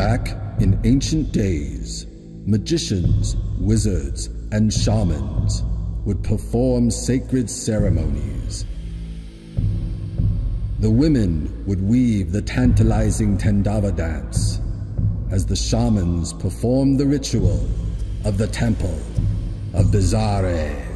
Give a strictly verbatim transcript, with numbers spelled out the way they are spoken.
Back in ancient days, magicians, wizards, and shamans would perform sacred ceremonies. The women would weave the tantalizing Tendava dance as the shamans performed the ritual of the Temple of Bizarre.